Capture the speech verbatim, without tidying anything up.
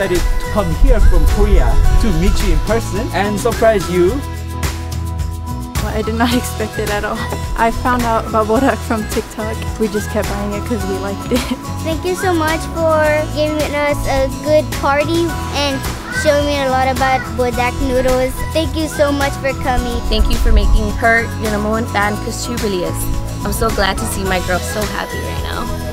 decided to come here from Korea to meet you in person and surprise you. I did not expect it at all. I found out about Buldak from TikTok. We just kept buying it because we liked it. Thank you so much for giving us a good party and showing me a lot about Buldak noodles. Thank you so much for coming. Thank you for making her your number one fan because she really is. I'm so glad to see my girl so happy right now.